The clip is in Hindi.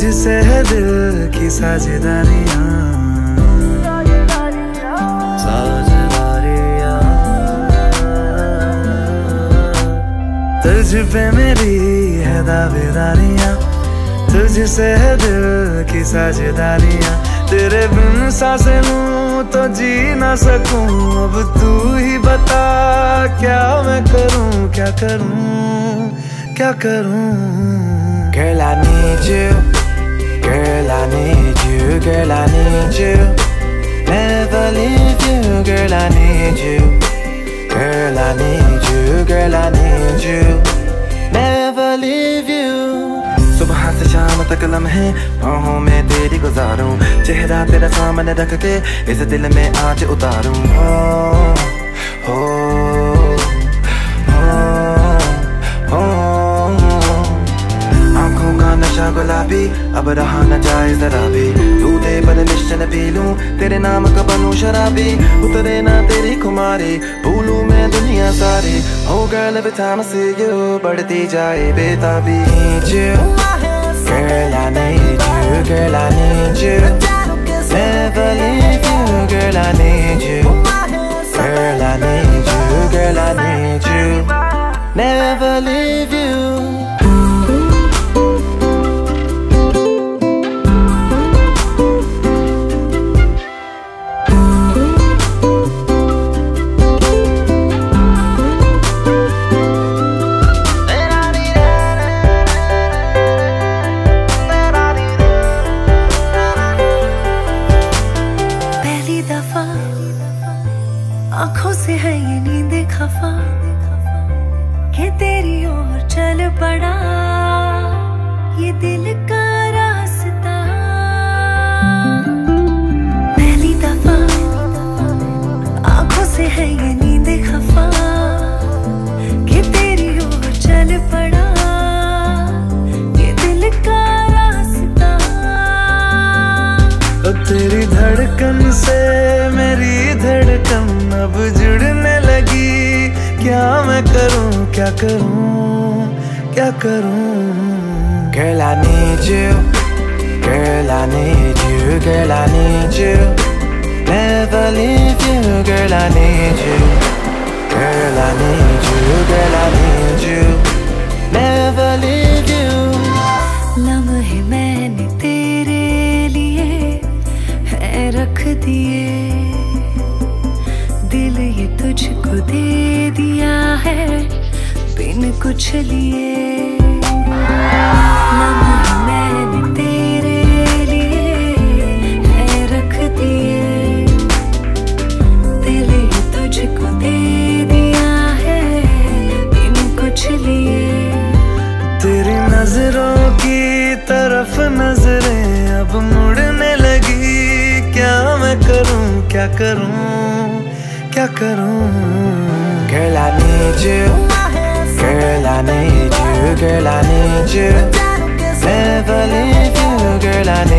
तुझसे है दिल की साझेदारियां, तुझ पे मेरी है दावेदारियां, तुझसे है दिल की साझेदारियां। तेरे बिन सांसें लूं तो जी ना सकूं, अब तू ही बता क्या मैं करूं, क्या करूं, क्या करूं। Girl, I need you, girl, I need you, girl, I need you, never leave you, girl, I need you, girl, I need you, girl, I need you, never leave you। सुबह से शाम तक लम्हे बाहों में तेरी गुजारूं, चेहरा तेरा सामने रख के इस दिल में आज उतारूं। हो हो हो आँखों का नशा गुलाबी अब रहा न जाए जरा भी, तू दे परमिशन पी लूं तेरे नाम का बनूं शराबी, उतरे ना तेरी खुमारी भूलूं मैं दुनिया सारी। Oh girl, every time I see you बढ़ती जाए बेताबी। Girl, I need you, girl, I need you, never leave you, girl, I need you, girl, I need you, girl, I need you, never leave you। आँखों से है ये नींद खफा कि तेरी ओर चल पड़ा ये दिल का रास्ता। पहली दफा आँखों से है ये नींद खफा कि तेरी ओर चल पड़ा ये दिल का रास्ता। तेरी धड़कन से मेरी धड़कन अब जुड़ने लगी, क्या मैं करूं, क्या करूं, क्या करूं। Girl, I need you, girl, I need you, girl, I need you, never leave you, girl, I need you, girl, I need you, girl, I need you, never leave you। लम्हे मैंने तेरे लिए है रख दिए, दिल ये तुझको दे दिया है बिन कुछ लिए। लम्हे मैंने तेरे लिए है रख दिए, दिल ये तुझको दे दिया है बिन कुछ लिए। तेरी नजरों की तरफ नजरें अब मुड़ने लगी, क्या मैं करूं, क्या करूं, क्या करूं। Girl, I need you, girl, I need you, girl, I need you, never leave you, girl, I